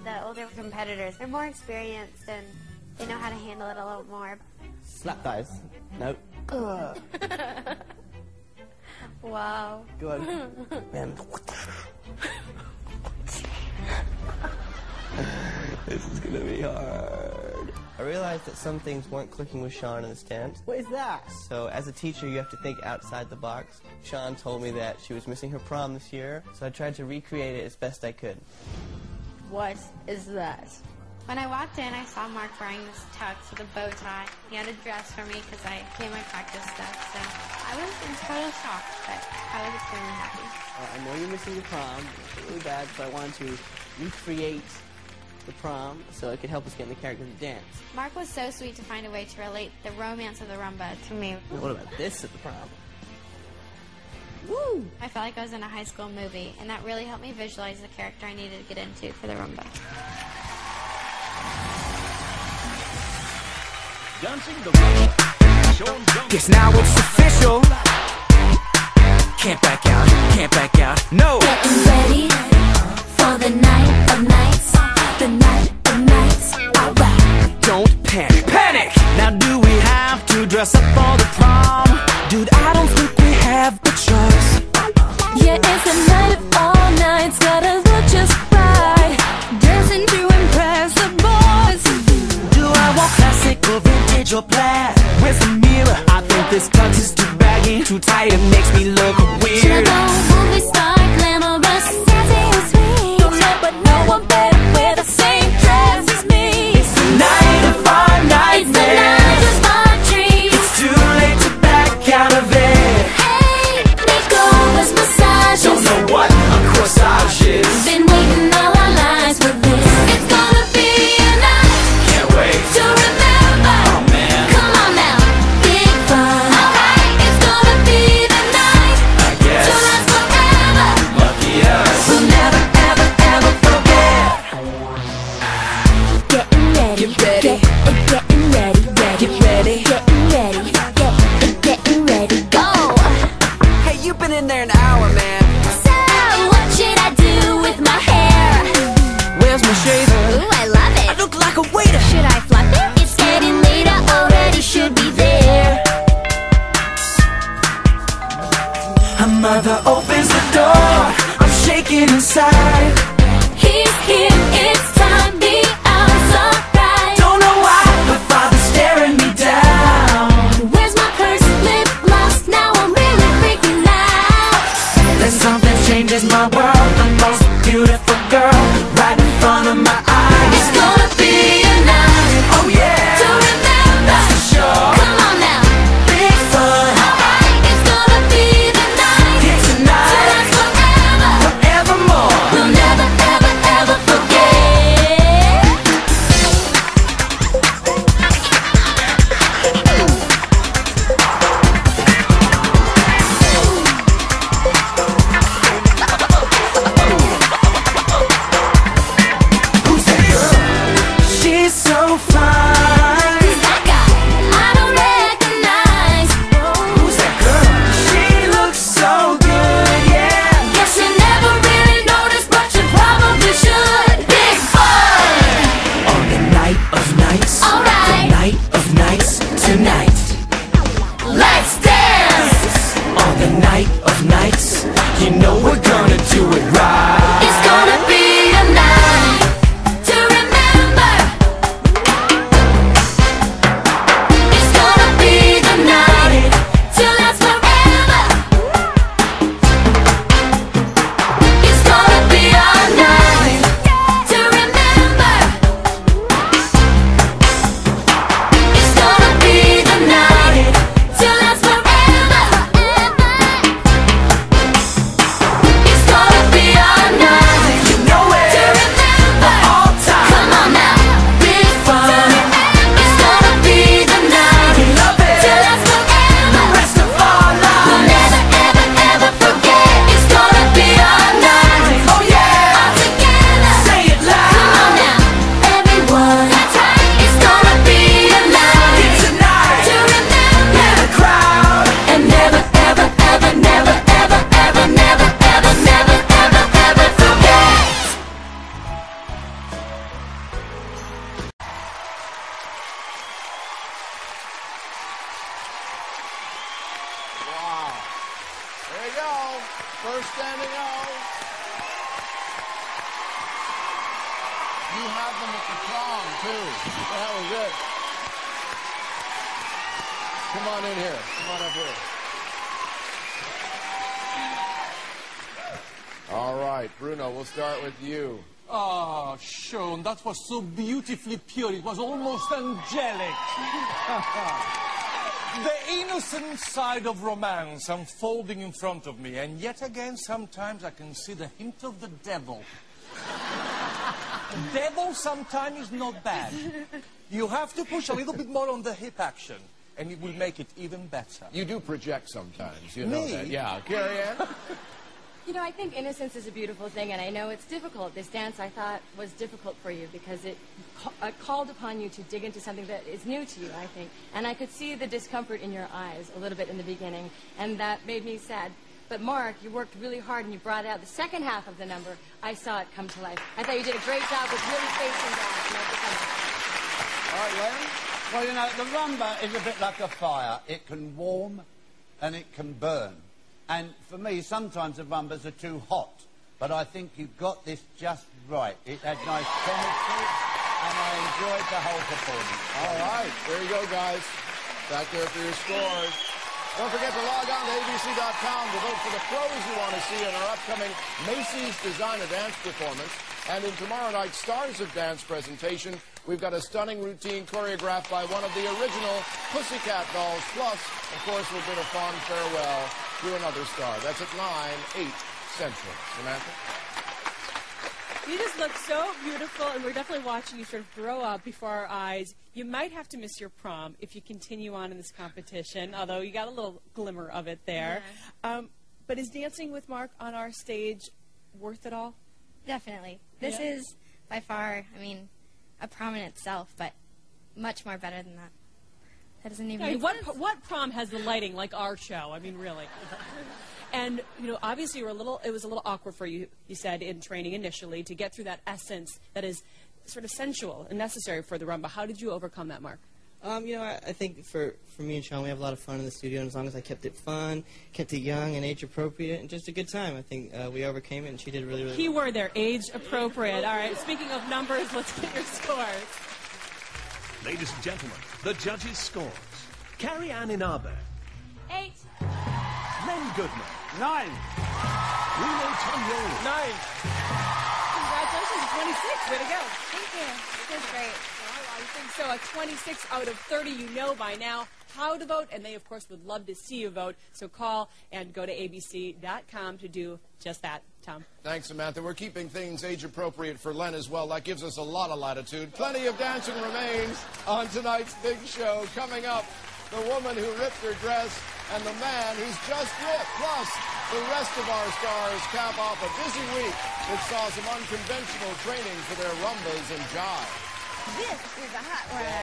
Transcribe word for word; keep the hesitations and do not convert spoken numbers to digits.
the older competitors. They're more experienced and they know how to handle it a little more. Slap thighs. No. Wow. Go on. Man. This is gonna be hard. I realized that some things weren't clicking with Shawn in the stands. What is that? So as a teacher, you have to think outside the box. Shawn told me that she was missing her prom this year, so I tried to recreate it as best I could. What is that? When I walked in, I saw Mark wearing this tux with a bow tie. He had a dress for me because I came my practice stuff, so I was in total shock, but I was extremely happy. Uh, I know you're missing your prom. It's really bad, so I wanted to recreate the prom so it could help us get in the character of the dance. Mark was so sweet to find a way to relate the romance of the rumba to me. What about this at the prom? Woo! I felt like I was in a high school movie, and that really helped me visualize the character I needed to get into for the rumba. Dancing the rumba. Shawn Jones. Guess now it's official. Can't back out, can't back out, no! Getting ready for the night of nights, the night of nights, alright. Don't panic, panic! Now do we have to dress up for the prom? Dude, I don't think we have the choice. Yeah, it's a night of all nights, gotta look just right, dancing to impress the boys. Do I want classic or vintage or plaid? Where's the mirror? I think this tux is too baggy, too tight, it makes me look weird. Should I go movie star, glamorous, sassy and sweet? Don't know, but no one better wear the same dress as me. It's the night of our nightmare. It's the night of our dreams. It's too late to back out of it. Hey, makeovers, massages. Don't know what a corsage is. Been waiting all our lives for this. It's gonna be a night. Can't wait to remember. Oh man, come on now, big fun. Alright, it's gonna be the night. I guess To last forever. lucky us. We'll never, ever, ever forget. Getting ready, Get ready. Get, getting ready, ready, Get ready. getting ready, get, getting ready, go. Hey, you've been in there an hour, man. So, what should I do with my hair? Where's my shaver? Ooh, I love I it. look like a waiter. Should I fluff it? It's getting later already, should be there. Her mother opens the door. I'm shaking inside. He's here, it's time, the hour's alright. Don't know why, but father's staring me down. Where's my purse, lip gloss? Now I'm really freaking out. Then something changes my world. The most beautiful girl right in front of my eyes. It's gonna be a night Oh yeah, to remember. that's for sure. Come on now, Big fun. alright, it's gonna be the night Here to tonight, last forever. forevermore. We'll never, ever, ever forget. Who's that girl? She's so fine. Who's that guy? I don't recognize. Who's that girl? She looks so good, yeah. Guess you never really noticed, but you probably should. Big fun. On the night of nights, Alright. the night of nights, tonight. Let's dance. On the night of nights, you know we're gonna do it right. It's gonna be a night to remember. It's gonna be the night to last forever. It's gonna be a night to remember. It's gonna be the night to last forever. It's gonna be a First standing O. You have them at the prom, too. That was it. Come on in here. Come on up here. All right, Bruno, we'll start with you. Ah, Shawn, that was so beautifully pure. It was almost angelic. The innocent side of romance unfolding in front of me, and yet again, sometimes I can see the hint of the devil. The devil sometimes is not bad. You have to push a little bit more on the hip action, and it will make it even better. You do project sometimes, you know Me? that. Yeah, Carrie Ann? You know, I think innocence is a beautiful thing, and I know it's difficult. This dance, I thought, was difficult for you because it ca uh, called upon you to dig into something that is new to you, I think. And I could see the discomfort in your eyes a little bit in the beginning, and that made me sad. But Mark, you worked really hard, and you brought out the second half of the number. I saw it come to life. I thought you did a great job with really facing that. All right, Len? Well, you know, the rumba is a bit like a fire. It can warm and it can burn. And for me, sometimes the rumbas are too hot. But I think you've got this just right. It had nice chemistry, and I enjoyed the whole performance. All right, there you go, guys. Back there for your scores. Don't forget to log on to A B C dot com to vote for the pros you want to see in our upcoming Macy's Design a Dance performance. And in tomorrow night's Stars of Dance presentation, we've got a stunning routine choreographed by one of the original Pussycat Dolls. Plus, of course, we'll bid a fond farewell to another star. That's at nine, eight Central. Samantha? You just look so beautiful, and we're definitely watching you sort of grow up before our eyes. You might have to miss your prom if you continue on in this competition, although you got a little glimmer of it there. Yeah. Um, but is dancing with Mark on our stage worth it all? Definitely. This Yeah. is, by far, I mean, a prom in itself, but much more better than that. That doesn't even I mean, make what, sense. what prom has the lighting like our show? I mean, really. And, you know, obviously you were a little, it was a little awkward for you, you said, in training initially, to get through that essence that is sort of sensual and necessary for the rumba. How did you overcome that, Mark? Um, you know, I, I think for, for me and Shawn, we have a lot of fun in the studio, and as long as I kept it fun, kept it young and age-appropriate, and just a good time, I think uh, we overcame it, and she did really, really Key well. word there, age-appropriate. All right, speaking of numbers, let's get your scores. Ladies and gentlemen, the judges' scores. Carrie Ann Inabe. Eight. Len Goodman. Nine. Bruno Tognoli. Nine. Congratulations, twenty-six. Way to go. Thank you. This is great. I think so. A twenty-six out of thirty, you know by now how to vote, and they, of course, would love to see you vote. So call and go to A B C dot com to do just that. Tom. Thanks, Samantha. We're keeping things age-appropriate for Len as well. That gives us a lot of latitude. Plenty of dancing remains on tonight's big show. Coming up, the woman who ripped her dress and the man who's just ripped. Plus, the rest of our stars cap off a busy week that saw some unconventional training for their rumbas and jive. This is a hot one.